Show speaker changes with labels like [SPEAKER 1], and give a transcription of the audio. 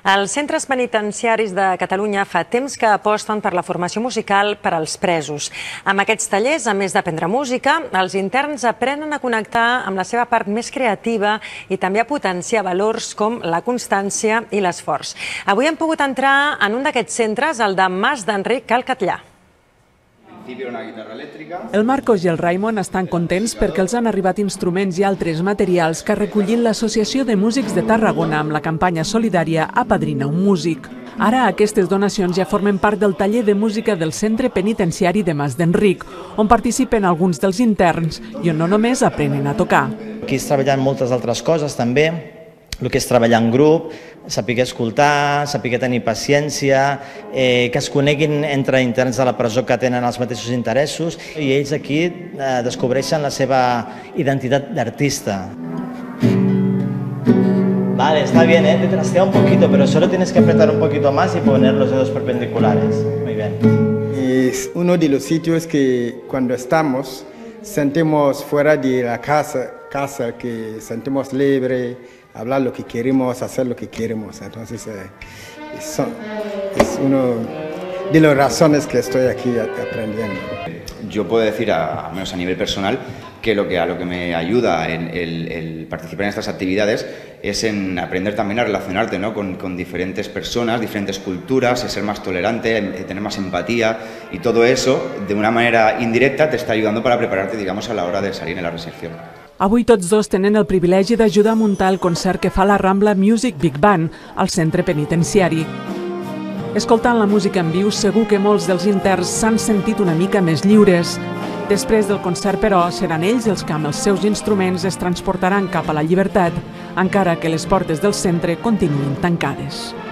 [SPEAKER 1] Els centres penitenciaris de Catalunya fa temps que aposten per la formació musical per als presos. Amb aquests tallers, a més d'aprendre música, els interns aprenen a connectar amb la seva part més creativa i també a potenciar valors com la constància i l'esforç. Avui hem pogut entrar en un d'aquests centres, el de Mas d'Enric al Catllà.
[SPEAKER 2] El Marcos i el Raimon estan contents perquè els han arribat instruments i altres materials que ha recollit l'Associació de Músics de Tarragona amb la campanya solidària Apadrina un músic. Ara aquestes donacions ja formen part del taller de música del Centre Penitenciari de Mas d'Enric, on participen alguns dels interns i on no només aprenen a tocar.
[SPEAKER 3] Aquí es treballen moltes altres coses també, el que és treballar en grup, saber escoltar, saber tenir paciència, que es coneguin entre interns de la presó que tenen els mateixos interessos i ells aquí descobreixen la seva identitat d'artista. Vale, está bien, te trastea un poquito, pero solo tienes que apretar un poquito más y poner los dedos perpendiculares. Muy bien.
[SPEAKER 4] Es uno de los sitios que cuando estamos sentimos fuera de la casa que sentimos libre, hablar lo que queremos, hacer lo que queremos. Entonces es uno de las razones que estoy aquí aprendiendo.
[SPEAKER 5] Yo puedo decir, al menos a nivel personal, que a lo que me ayuda el participar en estas actividades es en aprender también a relacionarte, ¿no? con diferentes personas, diferentes culturas, ser más tolerante, tener más empatía, y todo eso, de una manera indirecta, te está ayudando para prepararte, digamos, a la hora de salir en la reinserción.
[SPEAKER 2] Avui tots dos tenen el privilegi d'ajudar a muntar el concert que fa la Rambla Music Big Band al centre penitenciari. Escoltant la música en viu, segur que molts dels interns s'han sentit una mica més lliures. Després del concert, però, seran ells els que amb els seus instruments es transportaran cap a la llibertat, encara que les portes del centre continuïn tancades.